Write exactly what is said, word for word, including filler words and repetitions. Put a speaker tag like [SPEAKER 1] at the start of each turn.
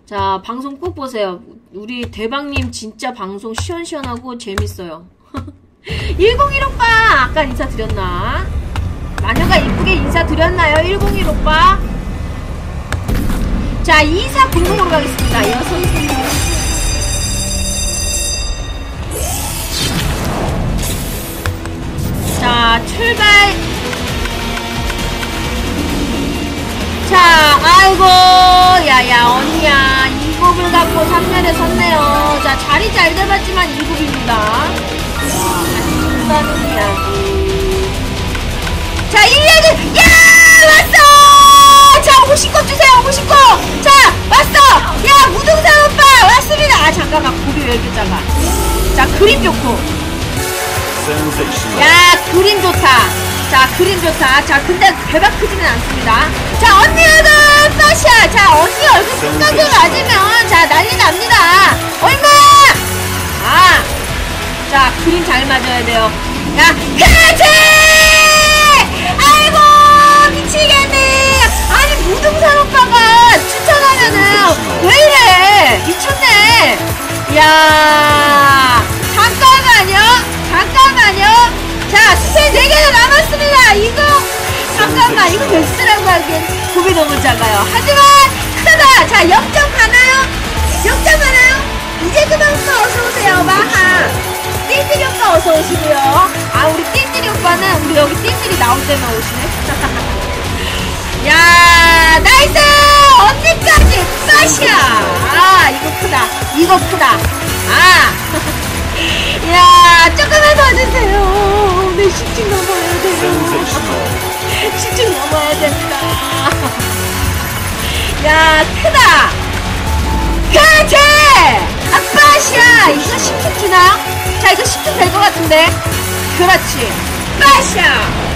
[SPEAKER 1] 자, 방송 꼭 보세요. 우리 대박님 진짜 방송 시원시원하고 재밌어요. 일공일 오빠! 아까 인사드렸나? 마녀가 이쁘게 인사드렸나요? 일공일 오빠? 자, 이사공공으로 가겠습니다. 여섯 자, 출발! 자, 아이고, 야야, 언니야. 이 굽을 갖고 삼 년에 섰네요. 자, 자리 잘 잡았지만 이 굽입니다. 한다는 이야기. 자, 일 년은, 야! 왔어! 자, 오십 컵 주세요, 오십 컵! 자, 왔어! 야, 무등산 오빠! 왔습니다! 아, 잠깐만, 굽이 왜 이렇게 작아? 자, 그림 좋고. 야, 그림 좋다. 자, 그림 좋다. 자, 근데 대박 크지는 않습니다. 자, 언니 얼굴 빠샤. 자, 언니 얼굴 끝까지 맞으면 자, 난리 납니다. 얼마? 아, 자, 그림 잘 맞아야 돼요. 야, 그렇지! 아이고, 미치겠네. 아니, 무등산 오빠가 추천하면은 왜 이래? 미쳤네. 이야, 잠깐만요. 잠깐만요. 자, 스페인 네 개나 남았습니다. 이거 잠깐만, 이거 몇 수라고 하기엔 굽이 너무 작아요. 하지만 크다. 자, 영 점 가나요? 영 점 가나요? 이제 그만 오빠 어서오세요. 마하 띵들이 오빠 어서오시고요. 아, 우리 띵들이 오빠는 우리 여기 띵들이 나올 때만 오시네. 야, 나이스! 언니까지 빠샤. 아, 이거 크다. 이거 크다. 아. 야, 조금만 더 주세요. 내 십 층 넘어야 돼요. 십 층 넘어야 됩니다. 야, 크다. 그렇지! 아빠샤! 이거 십 층 주나요? 자, 이거 십 층 될 것 같은데. 그렇지. 빠샤!